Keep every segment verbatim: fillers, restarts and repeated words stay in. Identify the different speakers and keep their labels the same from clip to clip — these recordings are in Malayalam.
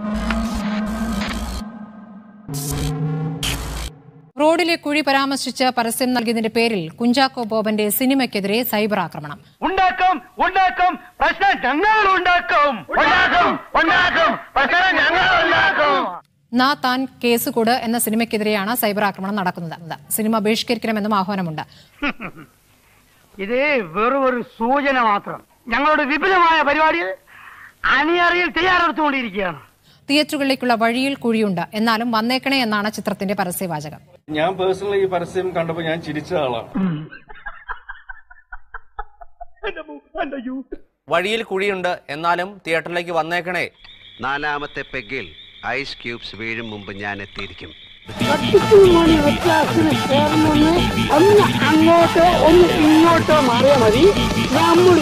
Speaker 1: റോഡിലെ കുഴി പരാമർശിച്ച് പരസ്യം നൽകിയതിന്റെ പേരിൽ കുഞ്ചാക്കോ ബോബന്റെ സിനിമയ്ക്കെതിരെ സൈബർ ആക്രമണം.
Speaker 2: ഉണ്ടാക്കും ഉണ്ടാക്കും പ്രശ്നം ഞങ്ങൾ ഉണ്ടാക്കും ഉണ്ടാക്കും ഉണ്ടാക്കും പ്രശ്നം ഞങ്ങൾ ഉണ്ടാക്കും.
Speaker 1: നാ താൻ കേസുകൂട് എന്ന സിനിമയ്ക്കെതിരെയാണ് സൈബർ ആക്രമണം നടക്കുന്നത്. സിനിമ ബഹിഷ്കരിക്കണമെന്നും ആഹ്വാനമുണ്ട്.
Speaker 2: ഇത് വെറും ഒരു സൂചന മാത്രം. ഞങ്ങളുടെ വിപുലമായ പരിപാടിയിൽ അണിയറിയിൽ തയ്യാറെടുത്തുകൊണ്ടിരിക്കുകയാണ്.
Speaker 1: തിയേറ്ററുകളിലേക്കുള്ള വഴിയിൽ കുഴിയുണ്ട്, എന്നാലും വന്നേക്കണേ എന്നാണ് ചിത്രത്തിന്റെ പരസ്യവാചകം.
Speaker 3: ഞാൻ പേഴ്സണലി ഈ പരസ്യം കണ്ടപ്പോൾ ഞാൻ ചിരിച്ച ആളാണ്.
Speaker 4: വഴിയിൽ കുഴിയുണ്ട്, എന്നാലും തിയേറ്ററിലേക്ക് വന്നേക്കണേ.
Speaker 5: നാലാമത്തെ പെഗിൽ ഐസ് ക്യൂബ്സ് വീഴും മുമ്പ് ഞാൻ എത്തിയിരിക്കും.
Speaker 2: അങ്ങോട്ടോ ഒന്ന് ഇങ്ങോട്ടോ മാറിയാ മതി. നമ്മൾ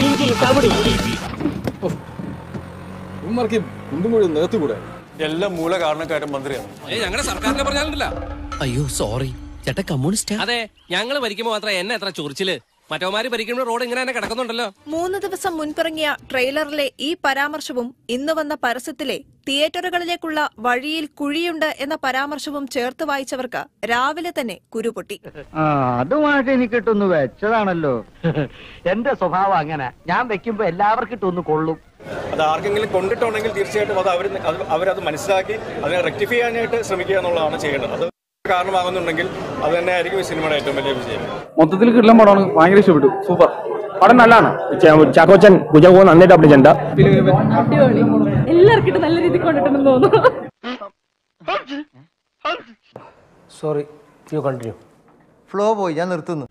Speaker 3: നേർത്തുകൂടെ എല്ലാം മൂല കാരണക്കാരൻ മന്ത്രിയാണ്.
Speaker 6: ഞങ്ങളുടെ സർക്കാരിനെ പറഞ്ഞാലില്ല.
Speaker 7: അയ്യോ സോറി ചേട്ടാ, കമ്മ്യൂണിസ്റ്റ്.
Speaker 6: അതെ, ഞങ്ങൾ ഭരിക്കുമ്പോ മാത്രം എന്നെ എത്ര ചൊറിച്ചില്. മറ്റവന്മാര് ഭരിക്കുമ്പോൾ റോഡ് ഇങ്ങനെ തന്നെ കിടക്കുന്നുണ്ടല്ലോ.
Speaker 8: മൂന്ന് ദിവസം മുൻപിറങ്ങിയ ട്രെയിലറിലെ ഈ പരാമർശവും ഇന്ന് വന്ന പരസ്യത്തിലെ തിയേറ്ററുകളിലേക്കുള്ള വഴിയിൽ കുഴിയുണ്ട് എന്ന പരാമർശവും ചേർത്ത് വായിച്ചവർക്ക് രാവിലെ തന്നെ കുരുപൊട്ടി.
Speaker 2: അതുമായിട്ട് എനിക്ക് ഇട്ടൊന്ന് വെച്ചതാണല്ലോ. എന്റെ സ്വഭാവം അങ്ങനെ. ഞാൻ വെക്കുമ്പോ എല്ലാവർക്കും ഇട്ടൊന്ന് കൊള്ളും.
Speaker 3: അത് ആർക്കെങ്കിലും കൊണ്ടിട്ടുണ്ടെങ്കിൽ തീർച്ചയായിട്ടും അത് അവർ അവരത് മനസ്സിലാക്കി അതിനെ റെക്ടിഫൈ ചെയ്യാനായിട്ട് ശ്രമിക്കുക എന്നുള്ളതാണ് ചെയ്യേണ്ടത്. അത് കാരണമാകുന്നുണ്ടെങ്കിൽ അത് തന്നെ ആയിരിക്കും ഈ സിനിമയുടെ ഏറ്റവും വലിയ വിജയം.
Speaker 9: മൊത്തത്തിൽ കിട്ടുന്ന പടമാണ്. ഭയങ്കര ഇഷ്ടപ്പെട്ടു. സൂപ്പർ പടം. നല്ലതാണ്. ചാക്കോച്ചൻ കുജാകോ നന്നായിട്ട് അഭിനയിച്ചിട്ടുണ്ട്.
Speaker 8: എല്ലാവർക്കും നല്ല രീതിയിൽ കൊണ്ടിട്ടുണ്ടെന്ന് തോന്നുന്നു.
Speaker 10: സോറി, ഫ്ലോ പോയി, ഞാൻ നിർത്തുന്നു.